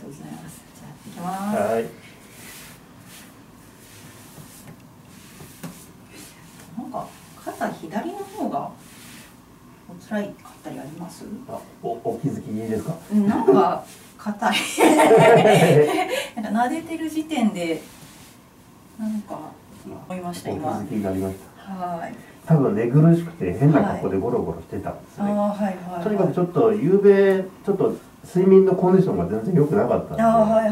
とうございます。じゃあやっていきます。 はい。 なんか肩左の方がお辛いかったりあります？ お気づきですか？ なんか硬い。なんか撫でてる時点でなんか思いました。今。 お気づきになりました。 はい。 多分寝苦しくて変な格好でゴロゴロしてたんですね。とにかくちょっと夕べちょっと睡眠のコンディションが全然良くなかったんで。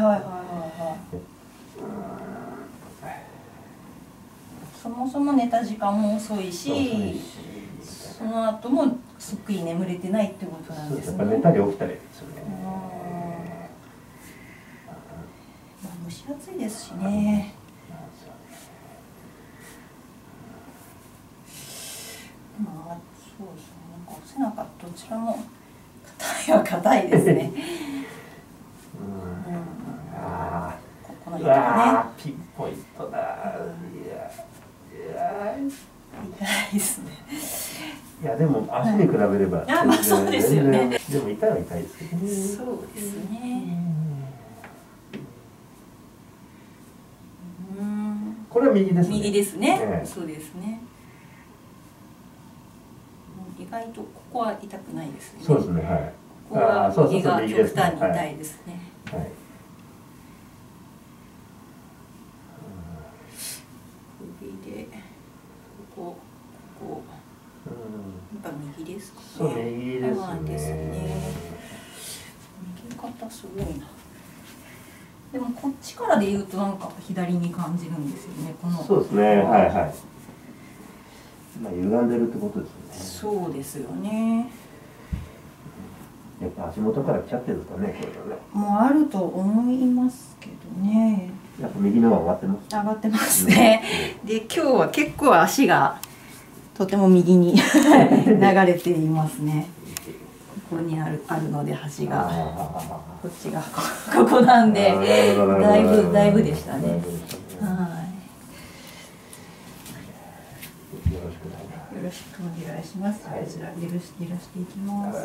そもそも寝た時間も遅いし、その後もすっくり眠れてないってことなんですね。 やっぱ寝たり起きたりですよね。 蒸し暑いですしね。まあそうですね。なんか背中どちらも硬いは硬いですね。ここの辺ね。 ピンポイントだ。 痛いですね。 いやでも足に比べれば、 まあそうですよね。 でも痛いは痛いですけどね。 そうですね。 これは右ですね。 右ですね。そうですね。意外とここは痛くないですね。 そうですね。はい。 ここは右が極端に痛いですね。はい。首でここ。やっぱ右ですかね。 そう右ですね。 そうですね。右肩すごいな。でもこっちからで言うとなんか左に感じるんですよね。この。 そうですね。はいはい。まあ歪んでるってことですよね。 そうですよね。 やっぱ足元から来ちゃってるんですかね、これはね。 もうあると思いますけどね。 やっぱ右の方が上がってます。 上がってますね。で今日は結構足がとても右に流れていますね。ここにあるので端がこっちがここなんでだいぶでしたね。はい。よろしくお願いします。こちら揺らしていきます。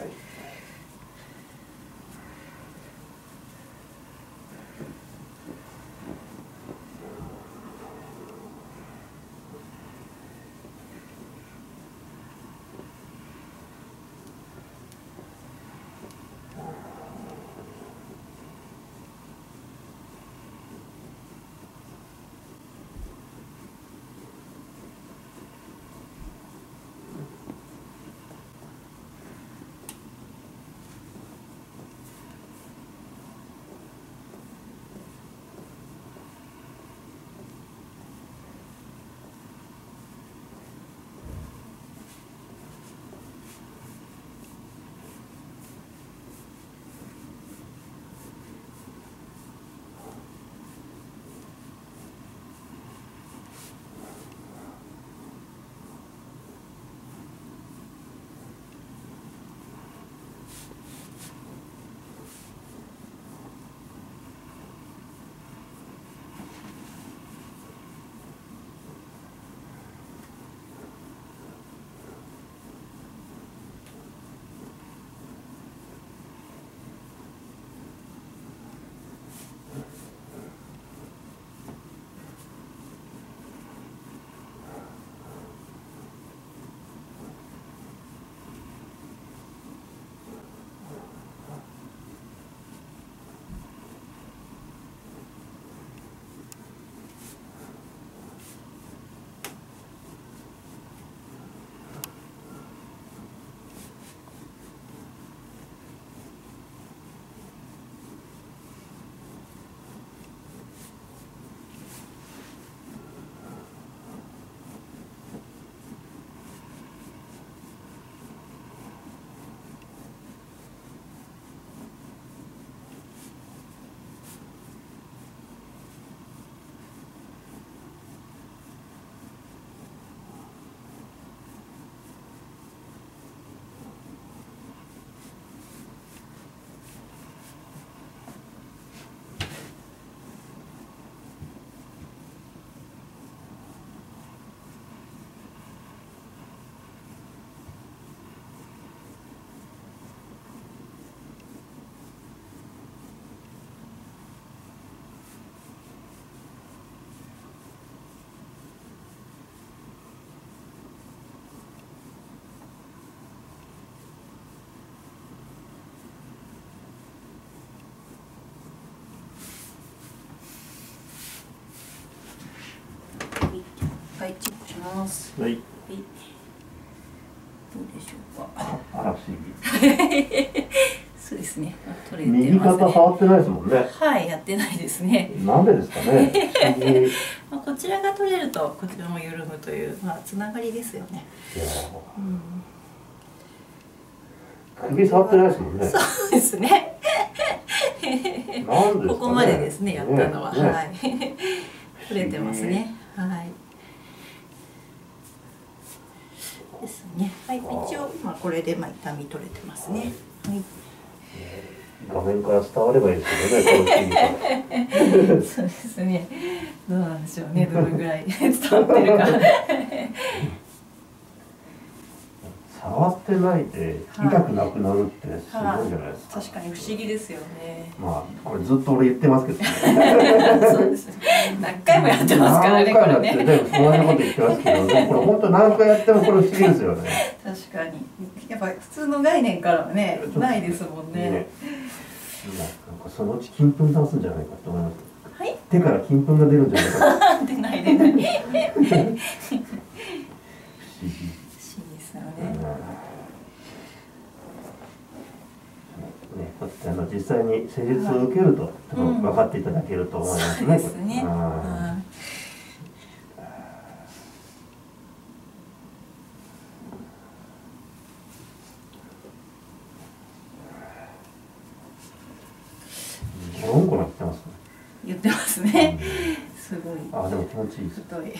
ます。 はい。 どうでしょうか。 あら不思議。 そうですね。取れて右ますね。 肩触ってないですもんね。 はい、やってないですね。 なんでですかね。不思議。 まあこちらが取れるとこちらも緩むというつながりですよね。 いや首触ってないですもんね。 そうですね。 なんですかね。 ここまでですね、やったのは、 ねはい。取れてますね。はい。ですね。はい、一応これで痛み取れてますね。はい。 画面から伝わればいいですけどね、この筋肉。 そうですね。どうなんでしょうね、どれぐらい伝わってるか。 触ってないで痛くなくなるってすごいじゃないですか。 確かに不思議ですよね。 まあこれずっと俺言ってますけどね。 そうですね。何回もやってますからね、これね。 でもそんなこと言ってますけど、でもこれ本当何回やってもこれ不思議ですよね。 確かに。やっぱ普通の概念からはね、ないですもんね。 なんかそのうち金粉出すんじゃないかと思います。 はい。 手から金粉が出るんじゃないか。 出ない出ない。不思議ですよね。 実際に施術を受けると多分分かっていただけると思いますね。 そうですね。 ゴロンゴロン言ってますね。 言ってますね。すごい。 あ、でも気持ちいいです。 太い。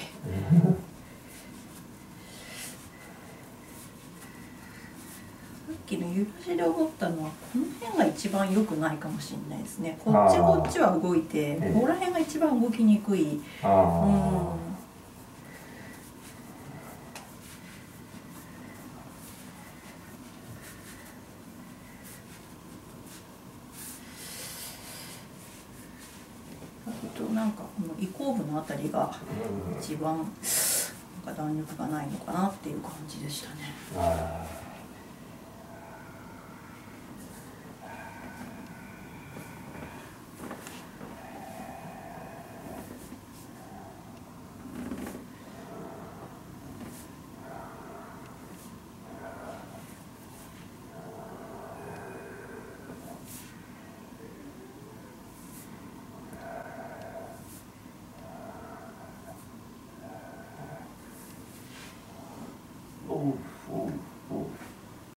さっきの揺らしで思ったのはこの辺が一番良くないかもしれないですね。こっちは動いて、ここら辺が一番動きにくい。なんかこの移行部のあたりが一番なんか弾力がないのかなっていう感じでしたね。 お